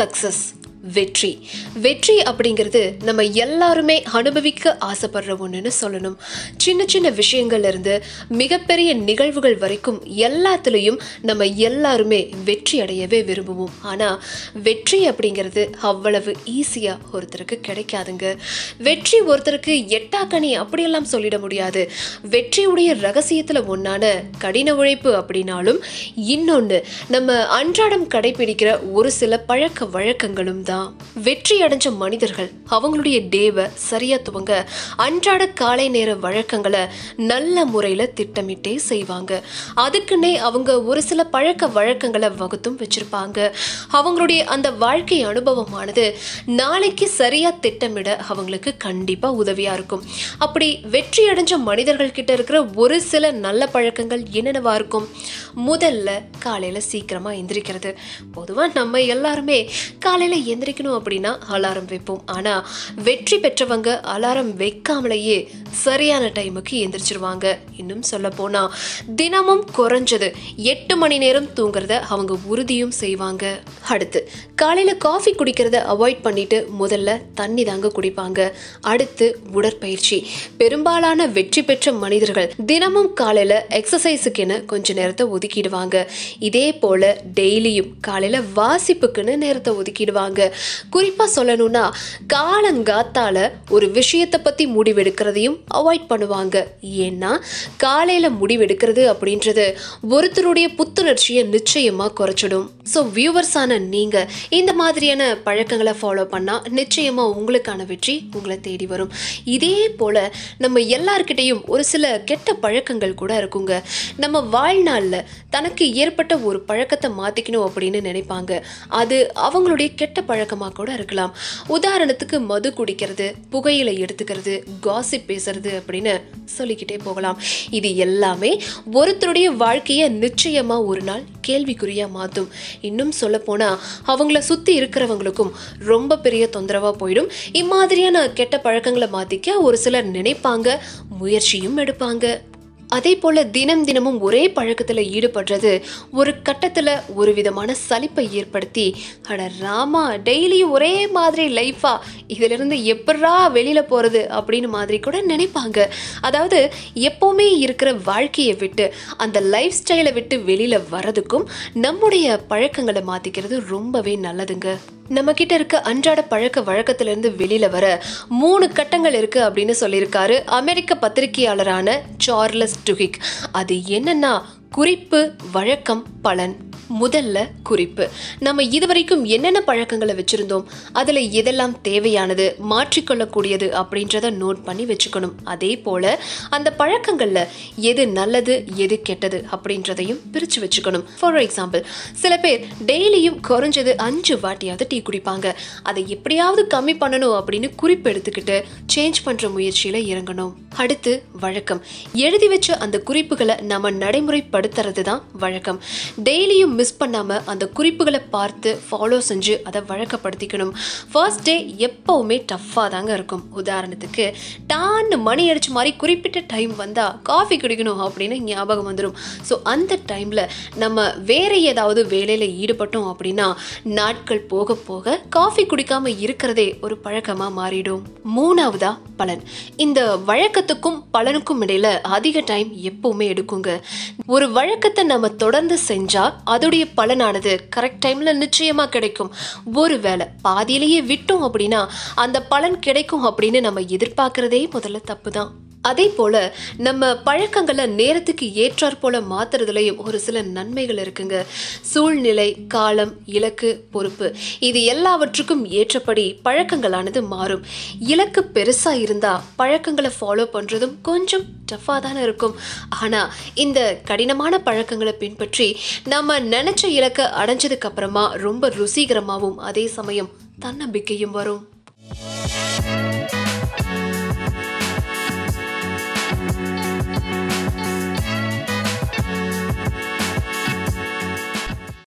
Success வெற்றி வெற்றி அப்படிங்கிறது நம்ம எல்லாருமே அனுபவிக்க ஆசைப்படுற ஒன்றுன்னு சொல்லணும். சின்ன சின்ன விஷயங்கள்ல இருந்து மிகப்பெரிய நிகழ்வுகள் வரைக்கும் எல்லாத்துலேயும் நம்ம எல்லாருமே வெற்றி அடையவே விரும்புவோம். ஆனால் வெற்றி அப்படிங்கிறது அவ்வளவு ஈஸியாக ஒருத்தருக்கு கிடைக்காதுங்க. வெற்றி ஒருத்தருக்கு எட்டாக்கனி அப்படியெல்லாம் சொல்லிட முடியாது. வெற்றியுடைய ரகசியத்தில் ஒன்றான கடின உழைப்பு அப்படின்னாலும் இன்னொன்று நம்ம அன்றாடம் கடைபிடிக்கிற ஒரு சில பழக்க வழக்கங்களும் தான். வெற்றி அடைஞ்ச மனிதர்கள் அவங்களுடைய டேவை சரியா துவங்க அன்றாட காலை நேர வழக்கங்களை நல்ல முறையில திட்டமிட்டே செய்வாங்க. அதுக்குன்னே அவங்க ஒரு சில பழக்க வழக்கங்களை வகுத்தும் வச்சிருப்பாங்க. அவங்களுடைய அந்த வாழ்க்கை அனுபவமானது நாளைக்கு சரியா திட்டமிட அவங்களுக்கு கண்டிப்பா உதவியா இருக்கும். அப்படி வெற்றி அடைஞ்ச மனிதர்கள் கிட்ட இருக்கிற ஒரு சில நல்ல பழக்கங்கள் என்னென்னவா இருக்கும்? முதல்ல காலையில சீக்கிரமா எந்திரிக்கிறது. பொதுவா நம்ம எல்லாருமே காலையில எந்திரிக்கணும் அப்படின்னா அலாரம் வைப்போம். ஆனா வெற்றி பெற்றவங்க அலாரம் வைக்காமலேயே சரியான டைமுக்கு எந்திரிச்சிருவாங்க. இன்னும் சொல்ல போனா தினமும் குறைஞ்சது 8 மணி நேரம் தூங்குறத அவங்க உறுதியும் செய்வாங்க. அடுத்து காலையில காஃபி குடிக்கிறத அவாய்ட் பண்ணிட்டு முதல்ல தண்ணி தாங்க குடிப்பாங்க. அடுத்து உடற்பயிற்சி. பெரும்பாலான வெற்றி பெற்ற மனிதர்கள் தினமும் காலையில எக்ஸசைஸுக்குன்னு கொஞ்ச நேரத்தை ஒதுக்கிடுவாங்க. இதே போல டெய்லியும் காலையில வாசிப்புக்குன்னு நேரத்தை ஒதுக்கிடுவாங்க. குறிப்பா சொல்லணும்னா காலங்காத்தால ஒரு விஷயத்தை பத்தி முடிவெடுக்கிறதையும் அவாய்ட் பண்ணுவாங்க. ஏன்னா காலையில முடிவெடுக்கிறது அப்படின்றது ஒருத்தருடைய புத்துணர்ச்சியை நிச்சயமா குறைச்சிடும். ஸோ வியூவர்ஸான நீங்க இந்த மாதிரியான பழக்கங்களை ஃபாலோ பண்ணா நிச்சயமா உங்களுக்கான வெற்றி உங்களை தேடி வரும். இதே போல நம்ம எல்லார்கிட்டையும் ஒரு சில கெட்ட பழக்கங்கள் கூட இருக்குங்க. நம்ம வாழ்நாள்ல தனக்கு ஏற்பட்ட ஒரு பழக்கத்தை மாத்திக்கணும் அப்படின்னு நினைப்பாங்க. அது அவங்களுடைய கெட்ட பழக்கமா கூட இருக்கலாம். உதாரணத்துக்கு மது குடிக்கிறது, புகையிலை எடுத்துக்கிறது, காசிப் பேசுறது அப்படின்னு சொல்லிக்கிட்டே போகலாம். இது எல்லாமே ஒருத்தருடைய வாழ்க்கையை நிச்சயமா ஒரு நாள் கேள்விக்குறியா மாத்தும். இன்னும் சொல்ல போனா அவங்கள சுத்தி இருக்கிறவங்களுக்கும் ரொம்ப பெரிய தொந்தரவா போயிடும். இம்மாதிரியான கெட்ட பழக்கங்களை மாத்திக்க ஒரு சிலர் நினைப்பாங்க, முயற்சியும் எடுப்பாங்க. அதே போல தினமும் ஒரே பழக்கத்துல ஈடுபடுறது ஒரு கட்டத்துல ஒரு விதமான சலிப்பை ஏற்படுத்தி, அட ராமா டெய்லியும் ஒரே மாதிரி லைஃபா, இதுல இருந்து எப்படா வெளியில போறது அப்படின்னு மாதிரி கூட நினைப்பாங்க. அதாவது எப்பவுமே இருக்கிற வாழ்க்கையை விட்டு அந்த லைஃப் ஸ்டைலை விட்டு வெளியில வர்றதுக்கும் நம்முடைய பழக்கங்களை மாத்திக்கிறது ரொம்பவே நல்லதுங்க. நம்ம கிட்ட இருக்க அன்றாட பழக்க வழக்கத்திலிருந்து வெளியில வர 3 கட்டங்கள் இருக்கு அப்படின்னு சொல்லியிருக்காரு அமெரிக்க பத்திரிகையாளரான சார்லஸ் டுஹிக். அது என்னன்னா குறிப்பு, வழக்கம், பலன். முதல்ல குறிப்பு. நம்ம இதுவரைக்கும் என்னென்ன பழக்கங்களை வச்சிருந்தோம், அதுல எதெல்லாம் தேவையானது, மாற்றிக்கொள்ளக்கூடியது அப்படின்றத நோட் பண்ணி வச்சுக்கணும். அதே போல அந்த பழக்கங்கள்ல எது நல்லது எது கெட்டது அப்படின்றதையும் பிரிச்சு வச்சுக்கணும். ஃபார் எக்ஸாம்பிள், சில பேர் டெய்லியும் குறைஞ்சது 5 வாட்டியாவது டீ குடிப்பாங்க. அதை எப்படியாவது கம்மி பண்ணணும் அப்படின்னு குறிப்பு எடுத்துக்கிட்டு சேஞ்ச் பண்ற முயற்சியில இறங்கணும். அடுத்து வழக்கம். எழுதி வச்ச அந்த குறிப்புகளை நம்ம நடைமுறைப்படுத்துறது தான் வழக்கம். டெய்லியும் மிஸ் பண்ணாம அந்த குறிப்புகளை பார்த்து ஃபாலோ செஞ்சு அதை வழக்கப்படுத்திக்கணும். ஃபர்ஸ்ட் டே எப்பவுமே டஃப்பாக தாங்க இருக்கும். உதாரணத்துக்கு டான்னு மணி அடிச்ச மாதிரி குறிப்பிட்ட டைம் வந்தா காஃபி குடிக்கணும் அப்படின்னு ஞாபகம் வந்துடும். ஸோ அந்த டைம்ல நம்ம வேற ஏதாவது வேலையில ஈடுபட்டோம் அப்படின்னா நாட்கள் போக போக காஃபி குடிக்காம இருக்கிறதே ஒரு பழக்கமா மாறிடும். மூணாவதா பலன். இந்த வழக்கத்துக்கும் பலனுக்கும் இடையில அதிக டைம் எப்பவுமே எடுக்குங்க. ஒரு வழக்கத்தை நம்ம தொடர்ந்து செஞ்சா அதோடைய பலனானது கரெக்ட் டைம்ல நிச்சயமா கிடைக்கும். ஒருவேளை பாதியிலேயே விட்டோம் அப்படின்னா அந்த பலன் கிடைக்கும் அப்படின்னு நம்ம எதிர்பார்க்கிறதே முதல்ல தப்பு தான். அதே போல நம்ம பழக்கங்களை நேரத்துக்கு ஏற்றாற் போல மாத்துறதுலயும் ஒரு சில நன்மைகள் இருக்குங்க. சூழ்நிலை, காலம், இலக்கு, பொறுப்பு இது எல்லாவற்றுக்கும் ஏற்றபடி பழக்கங்களானது மாறும். இலக்கு பெருசா இருந்தா பழக்கங்களை ஃபாலோ பண்றதும் கொஞ்சம் டஃபா தானே இருக்கும். ஆனா இந்த கடினமான பழக்கங்களை பின்பற்றி நம்ம நினைச்ச இலக்கை அடைஞ்சதுக்கு அப்புறமா ரொம்ப ருசிகரமாவும் அதே சமயம் தன்னம்பிக்கையும் வரும்.